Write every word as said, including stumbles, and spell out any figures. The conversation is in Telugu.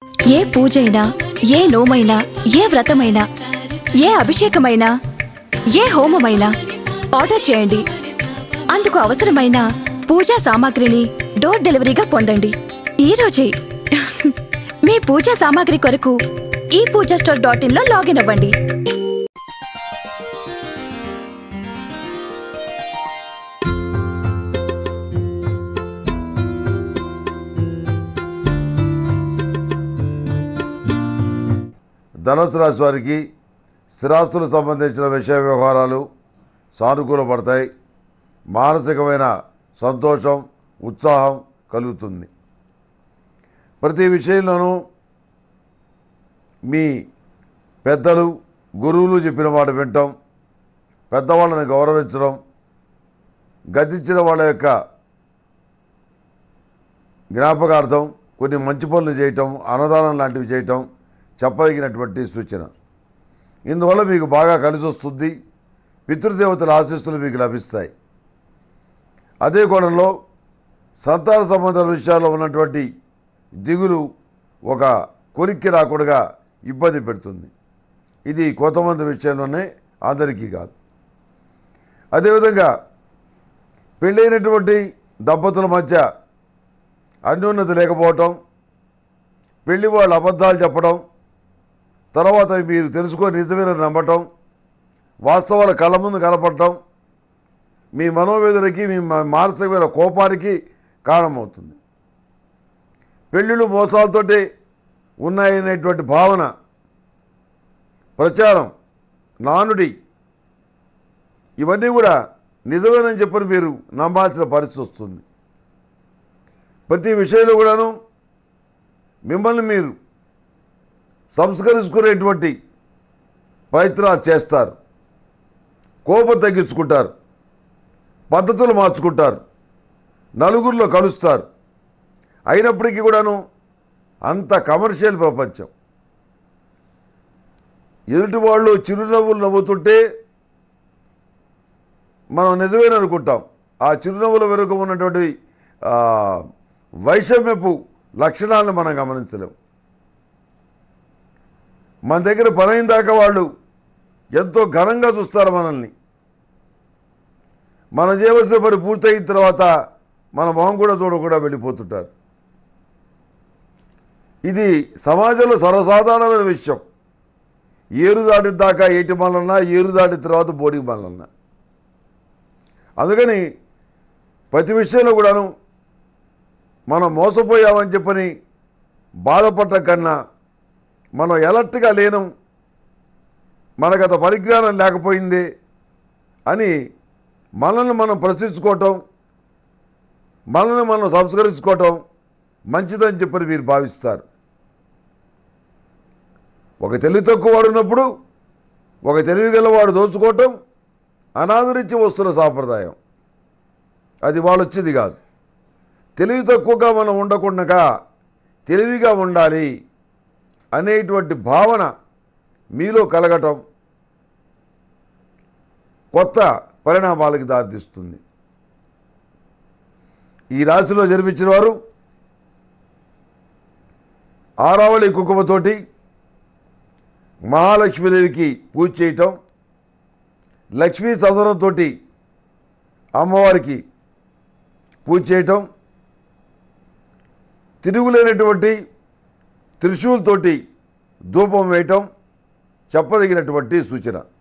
ఏ పూజైనా ఏ నోమైనా ఏ వ్రతమైనా ఏ అభిషేకమైనా ఏ హోమమైనా ఆర్డర్ చేయండి. అందుకు అవసరమైన పూజా సామాగ్రిని డోర్ డెలివరీగా పొందండి. ఈ రోజే మీ పూజా సామాగ్రి కొరకు ఈ పూజా స్టోర్ డాట్ ఇన్ లో లాగిన్ అవ్వండి. ధనుసు రాశి వారికి స్థిరాస్తులకు సంబంధించిన విషయ వ్యవహారాలు సానుకూలపడతాయి. మానసికమైన సంతోషం ఉత్సాహం కలుగుతుంది. ప్రతి విషయంలోనూ మీ పెద్దలు గురువులు చెప్పిన మాట వినటం, పెద్దవాళ్ళని గౌరవించడం, గతించిన వాళ్ళ యొక్క జ్ఞాపకార్థం కొన్ని మంచి పనులు చేయటం, అన్నదానం లాంటివి చేయటం చెప్పదగినటువంటి సూచన. ఇందువల్ల మీకు బాగా కలిసి వస్తుంది. పితృదేవతల ఆశీస్సులు మీకు లభిస్తాయి. అదే కోణంలో సంతాన సంబంధ విషయాల్లో ఉన్నటువంటి దిగులు ఒక కొలిక్కి రాకుండా ఇబ్బంది పెడుతుంది. ఇది కొంతమంది విషయంలోనే, అందరికీ కాదు. అదేవిధంగా పెళ్ళైనటువంటి దంపతుల మధ్య అన్యోన్యత లేకపోవటం, పెళ్లి వాళ్ళు అబద్ధాలు చెప్పడం, తర్వాత మీరు తెలుసుకొని నిజమైన నమ్మటం, వాస్తవాల కళ్ళ ముందు కనపడటం మీ మనోవేదనకి, మీ మానసికమైన కోపానికి కారణమవుతుంది. పెళ్ళిళ్ళు మోసాలతోటి ఉన్నాయనేటువంటి భావన, ప్రచారం, నానుడి ఇవన్నీ కూడా నిజమేనని చెప్పని మీరు నమ్మాల్సిన పరిస్థితి వస్తుంది. ప్రతి విషయంలో కూడాను మిమ్మల్ని మీరు సంస్కరించుకునేటువంటి ప్రయత్నాలు చేస్తారు. కోపం తగ్గించుకుంటారు, పద్ధతులు మార్చుకుంటారు, నలుగురిలో కలుస్తారు. అయినప్పటికీ కూడాను అంత కమర్షియల్ ప్రపంచం. ఎదుటి వాళ్ళు చిరునవ్వులు నవ్వుతుంటే మనం నిజమేన అనుకుంటాం. ఆ చిరునవ్వుల వెనుక ఉన్నటువంటి వైషమ్యపు లక్షణాలను మనం గమనించలేం. మన దగ్గర పనైన దాకా వాళ్ళు ఎంతో ఘనంగా చూస్తారు మనల్ని. మనం చేయవలసిన పని పూర్తయిన తర్వాత మన మొహం కూడా చూడకుండా వెళ్ళిపోతుంటారు. ఇది సమాజంలో సర్వసాధారణమైన విషయం. ఏరు దాటిన దాకా ఏటి మళ్ళన్నా, ఏరు దాటిన తర్వాత బోడికి మళ్ళన్నా. అందుకని ప్రతి విషయంలో కూడాను మనం మోసపోయామని చెప్పని బాధపడటం కన్నా, మనం ఎలర్ట్గా లేను, మనకు అంత పరిజ్ఞానం లేకపోయింది అని మనల్ని మనం ప్రశ్నించుకోవటం, మనల్ని మనం సంస్కరించుకోవటం మంచిదని చెప్పని మీరు భావిస్తారు. ఒక తెలివి తక్కువ వాడు ఉన్నప్పుడు ఒక తెలివి గలవాడు దోచుకోవటం అనాది నుంచి వస్తున్న సాంప్రదాయం. అది వాళ్ళు వచ్చేది కాదు. తెలివి తక్కువగా మనం ఉండకుండా తెలివిగా ఉండాలి అనేటువంటి భావన మీలో కలగటం కొత్త పరిణామాలకు దారితీస్తుంది. ఈ రాశిలో జన్మించిన వారు ఆరావళి కుంకుమతోటి మహాలక్ష్మీదేవికి పూజ చేయటం, లక్ష్మీ సదనంతో అమ్మవారికి పూజ చేయటం, తిరుగులేనటువంటి త్రిశూలతోటి ధూపం వేయటం చెప్పదగినటువంటి సూచన.